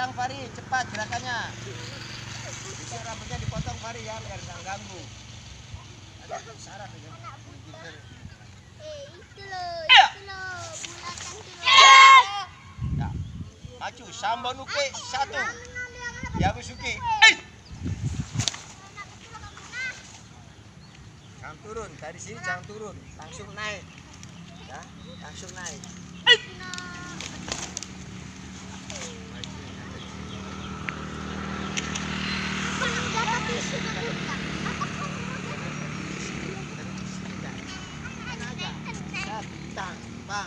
Kencang Fari, cepat gerakannya. Bisa rambutnya dipotong Fari ya, biar nggak ganggu. Ada syarat ya. Itu loh, bulatan itu loh. Ya. Maju, Sambon Uke 1. Yakusuki. Jangan turun, dari sini jangan turun, langsung naik. Ya, langsung naik. Bang.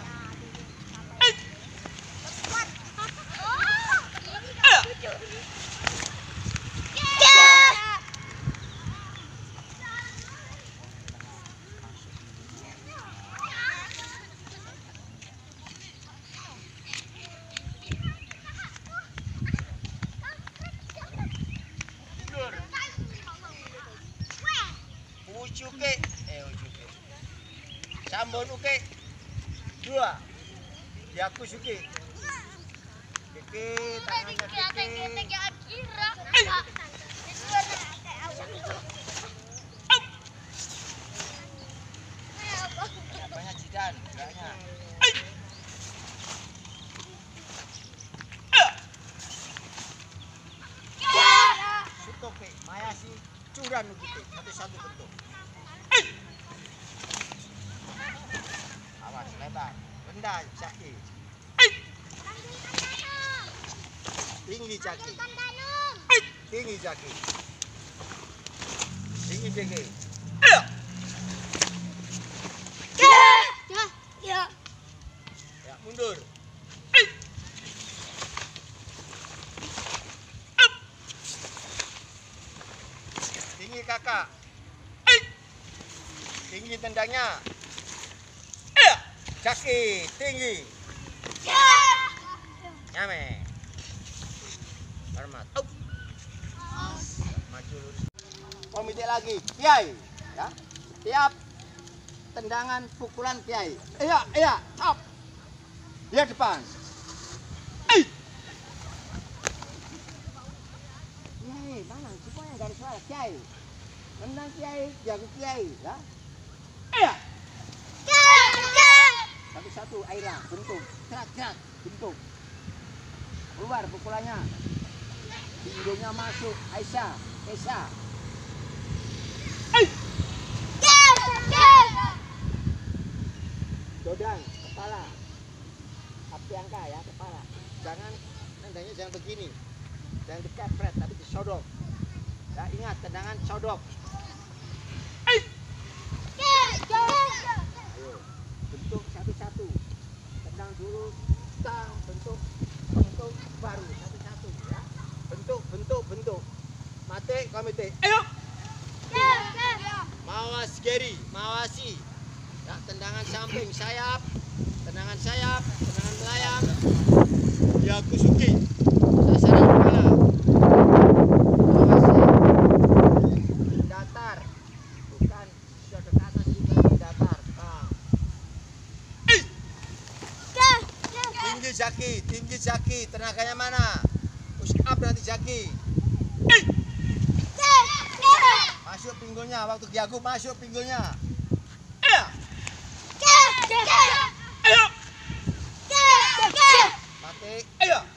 Ucuke, Ucuke. Sambon Uke 2. Yakusuki. Keke, tangannya keke. Banyak jidan, geraknya. Sutoke, Mayashi, Curan Ugite, satu-satu bentuk. Awas, lebar, rendah, Jaki. Tinggi Jaki. Tinggi Jaki. Tinggi Jaki. Ya, mundur. Tinggi kakak. Tinggi tendangnya. Jaki, tinggi. Nyame. Hormat. Maju lurus. Komite lagi. Kiai. Ya. Tiap tendangan pukulan Kiai. Iya, stop. Dia depan. Kiai, mana? Semuanya garis suara Kiai. Menang Kiai, jago Kiai, ya. Iya. Satu-satu Aira, bentuk. Gerak, bentuk. Keluar pukulannya. Tingginya masuk, Aisyah, Esa. Dodang, kepala. Api angka ya, kepala. Jangan, tendangnya jangan begini. Jangan dikepret, tapi disodok. Ya, ingat, tendangan sodok. Ayo, bentuk satu-satu. Tendang dulu, tang, bentuk, baru satu-satu ya. Bentuk. Mate, komite. Ayo. Mawas Geri, mawasi. Ya, tendangan samping sayap, tendangan melayang. Yakusuki. Sasaran kepala. Mawasi. Datar. Bukan sudah ke atas juga datar. Tinggi Jaki, tenaganya mana? Push up nanti Jaki. Masuk pinggulnya, waktu Giagu masuk pinggulnya. Ayo. Mati. Ayo.